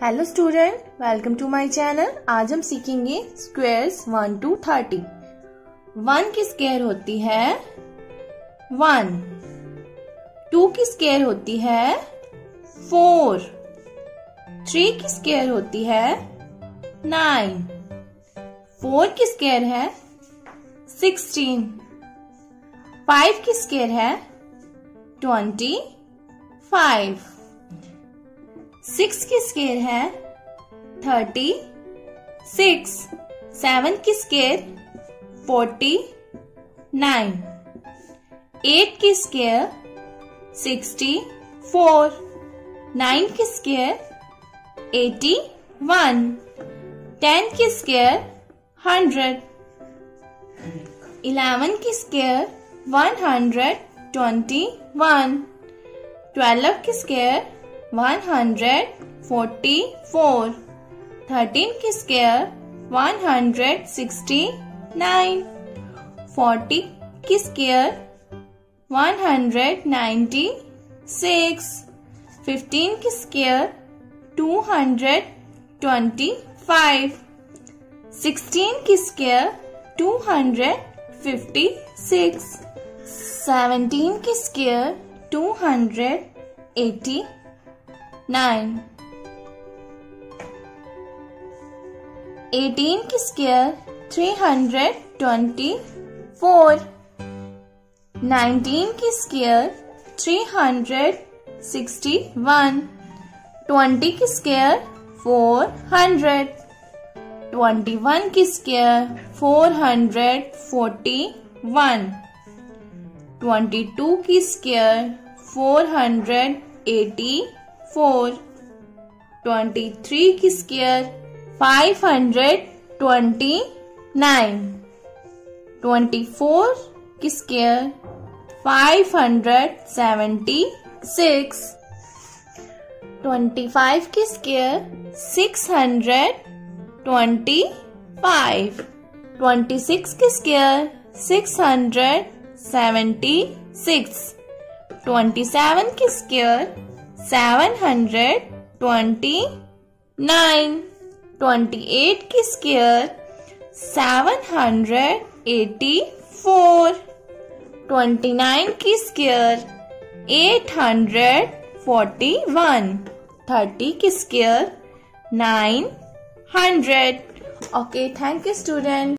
Hello student, welcome to my channel. आज हम सीखेंगे स्क्वायर्स 1 to 30। 1 की स्क्वायर होती है 1, 2 की स्क्वायर होती है 4, 3 की स्क्वायर होती है 9, 4 की स्क्वायर है 16, 5 की स्क्वायर है 25, 6 की स्क्वायर है 36, 7 की स्क्वायर 49, 8 की स्क्वायर 64, 9 की स्क्वायर 81, 10 की स्क्वायर 100, 11 की स्क्वायर 121, 12 की स्क्वायर 144, 13 की स्क्वायर 169, 40 की स्क्वायर 196, 15 की स्क्वायर 225, 16 की स्क्वायर 256, 17 की स्क्वायर 289, 18 की स्क्वायर 324, 19 की स्क्वायर 361, 20 की स्क्वायर 400, 21 की स्क्वायर 441, 22 की स्क्वायर 484, 23 की स्क्वायर 529, 24 की स्क्वायर 576, 25 की स्क्वायर 625, 26 की स्क्वायर 676, 27 की स्क्वायर 729, 28 की स्क्वायर 784, 29 की स्क्वायर 841, 30 की square 900। Okay, thank you student.